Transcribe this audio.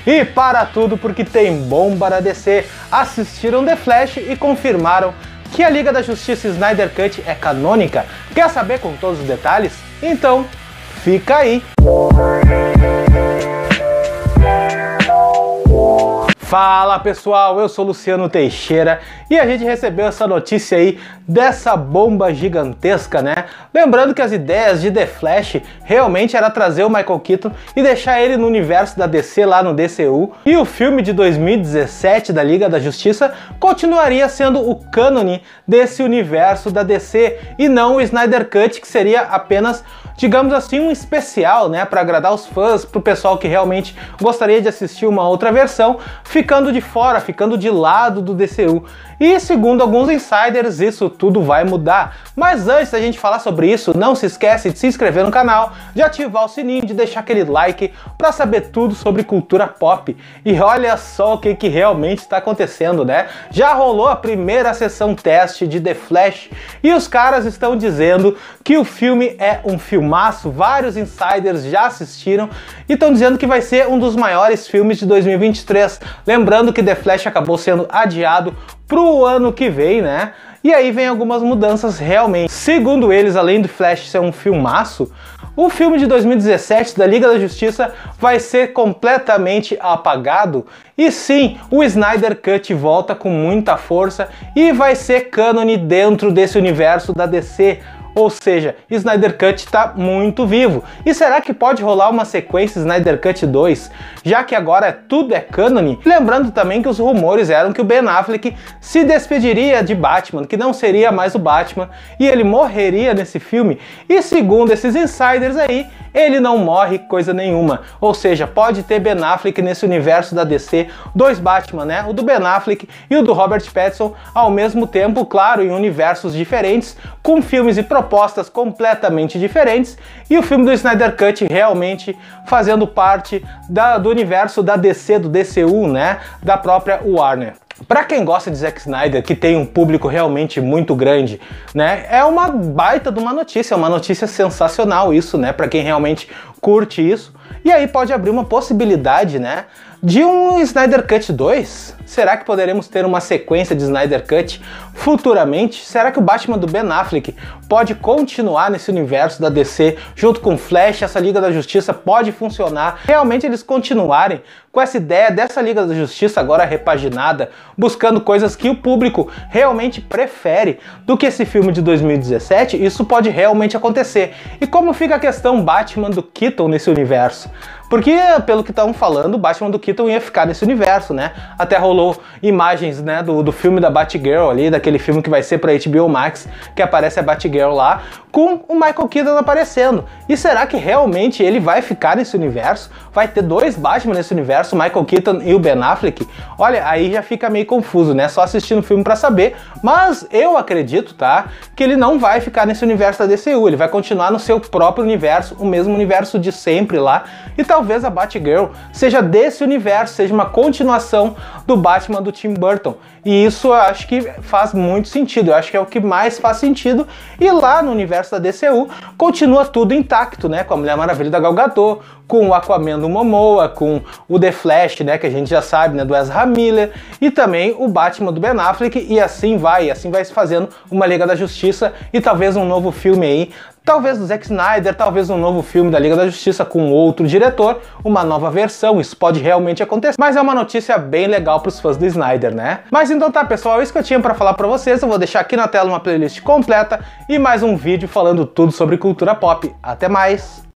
E para tudo porque tem bomba na DC. Assistiram The Flash e confirmaram que a Liga da Justiça Snyder Cut é canônica. Quer saber com todos os detalhes? Então, fica aí! Fala pessoal, eu sou Luciano Teixeira e a gente recebeu essa notícia aí dessa bomba gigantesca, né? Lembrando que as ideias de The Flash realmente era trazer o Michael Keaton e deixar ele no universo da DC lá no DCU, e o filme de 2017 da Liga da Justiça continuaria sendo o cânone desse universo da DC e não o Snyder Cut, que seria apenas, digamos assim, um especial, né, para agradar os fãs, pro pessoal que realmente gostaria de assistir uma outra versão, ficando de fora, ficando de lado do DCU. E segundo alguns insiders, isso tudo vai mudar. Mas antes da gente falar sobre isso, não se esquece de se inscrever no canal, de ativar o sininho, de deixar aquele like para saber tudo sobre cultura pop. E olha só o que realmente está acontecendo, né? Já rolou a primeira sessão teste de The Flash e os caras estão dizendo que o filme é um filmaço. Vários insiders já assistiram e estão dizendo que vai ser um dos maiores filmes de 2023. Lembrando que The Flash acabou sendo adiado pro ano que vem, né? E aí vem algumas mudanças realmente. Segundo eles, além do Flash ser um filmaço, o filme de 2017 da Liga da Justiça vai ser completamente apagado. E sim, o Snyder Cut volta com muita força e vai ser cânone dentro desse universo da DC. Ou seja, Snyder Cut está muito vivo. E será que pode rolar uma sequência Snyder Cut 2, já que agora tudo é cânone? Lembrando também que os rumores eram que o Ben Affleck se despediria de Batman, que não seria mais o Batman, e ele morreria nesse filme. E segundo esses insiders aí, ele não morre coisa nenhuma. Ou seja, pode ter Ben Affleck nesse universo da DC, dois Batman, né? O do Ben Affleck e o do Robert Pattinson ao mesmo tempo, claro, em universos diferentes, com filmes e propostas completamente diferentes, e o filme do Snyder Cut realmente fazendo parte do universo da DC, do DCU, né? Da própria Warner. Para quem gosta de Zack Snyder, que tem um público realmente muito grande, né, é uma baita de uma notícia, é uma notícia sensacional isso, né, para quem realmente curte isso. E aí pode abrir uma possibilidade, né, de um Snyder Cut 2? Será que poderemos ter uma sequência de Snyder Cut futuramente? Será que o Batman do Ben Affleck pode continuar nesse universo da DC junto com Flash? Essa Liga da Justiça pode funcionar? Realmente eles continuarem com essa ideia dessa Liga da Justiça agora repaginada, buscando coisas que o público realmente prefere do que esse filme de 2017? Isso pode realmente acontecer. E como fica a questão Batman do Keaton nesse universo? Porque, pelo que estavam falando, o Batman do Keaton ia ficar nesse universo, né? Até rolou imagens, né, do filme da Batgirl ali, daquele filme que vai ser pra HBO Max, que aparece a Batgirl lá, com o Michael Keaton aparecendo. E será que realmente ele vai ficar nesse universo? Vai ter dois Batman nesse universo, o Michael Keaton e o Ben Affleck? Olha, aí já fica meio confuso, né? Só assistindo o filme pra saber. Mas eu acredito, tá, que ele não vai ficar nesse universo da DCU, ele vai continuar no seu próprio universo, o mesmo universo de sempre lá. E talvez a Batgirl seja desse universo, seja uma continuação do Batman do Tim Burton. E isso eu acho que faz muito sentido, eu acho que é o que mais faz sentido. E lá no universo da DCU continua tudo intacto, né? Com a Mulher Maravilha da Gal Gadot, com o Aquaman do Momoa, com o The Flash, né, que a gente já sabe, né, do Ezra Miller, e também o Batman do Ben Affleck, e assim vai se fazendo uma Liga da Justiça e talvez um novo filme aí, talvez do Zack Snyder, talvez um novo filme da Liga da Justiça com outro diretor, uma nova versão, isso pode realmente acontecer, mas é uma notícia bem legal para os fãs do Snyder, né? Mas então tá, pessoal, é isso que eu tinha para falar para vocês. Eu vou deixar aqui na tela uma playlist completa e mais um vídeo falando tudo sobre cultura pop. Até mais!